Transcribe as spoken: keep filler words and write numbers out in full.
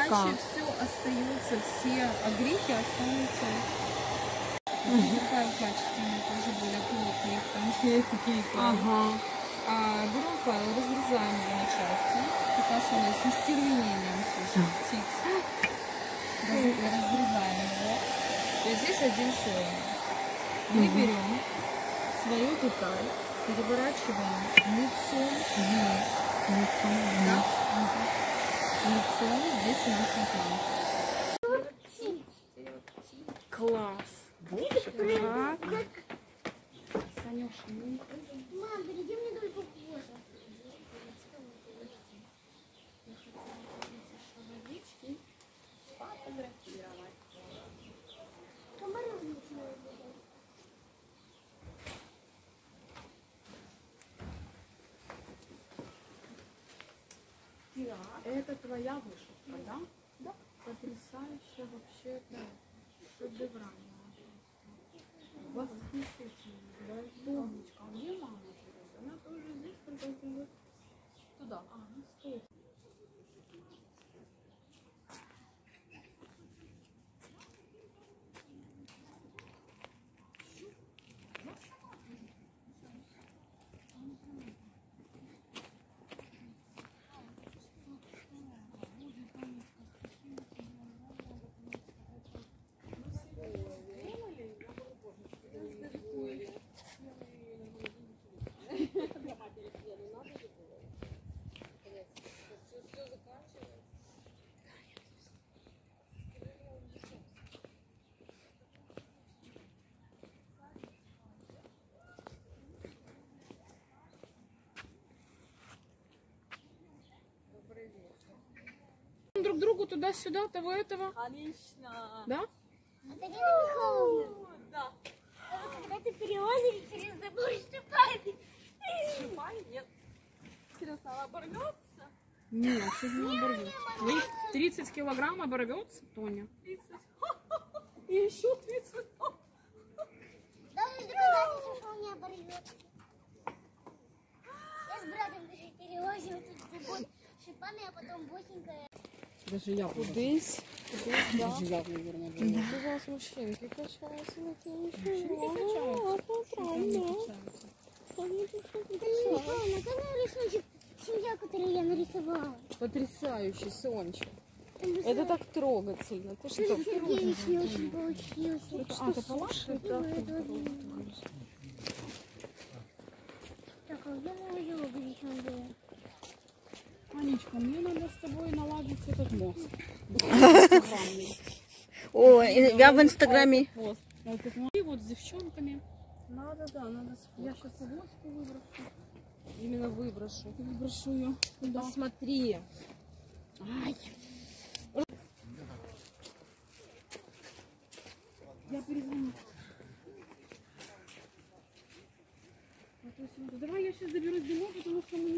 Иначе все остается, все огрехи останутся. Файл качественный, тоже более плотный, потому что есть такие файлы. Ага. А берем файл, разрезаем его на части. Как раз у нас с стервенением, слушай, птицы. Разрезаем его. То есть здесь один слой. Мы угу. берем свою деталь, переворачиваем лицом вниз. Лицом вниз. Да? Угу. Лицом здесь у нас экран. Класс. Так. Санюша, ну... Мам, перейди мне только фото. Фотографировать. Это твоя вышивка, да? Да. Потрясающе вообще, да. Шедеврально. Восхитительно. Да, Томочка, а где мама живет? Она тоже здесь, только живет туда. А, ну стой. Друг другу туда-сюда, того этого. Конечно. Да? Это не Михайловна. Да. Когда ты перелазили через забор Шипани. Шипани? Нет. Интересно, она оборвется? Нет, что же не оборвется? Вы тридцать килограмм оборвется, Тоня? тридцать. И еще тридцать. Даже с доказательством, что он не оборвется. Я с братом даже перелазила тут забор Шипани, а потом босенькая. Даже я Кудись. Кудись, да. Даже я, наверное, буду. Да. У вас мужчинки качаются на Мужчинки качаются. Михайловна, какой рисунок семья, который я нарисовала? Потрясающий, Сонечка. Это так трогательно. Ты что? Сергеевич не очень получился. А, ты слушай, да. Так, а где мой йога еще был? Анечка, мне надо с тобой наладить этот мост. О, я в инстаграме. И вот с девчонками. Надо, да, надо. Я сейчас авоську выброшу. Именно выброшу. Выброшу ее. Да. Посмотри. Ай. Я перезвоню. Давай я сейчас доберусь домой, потому что мы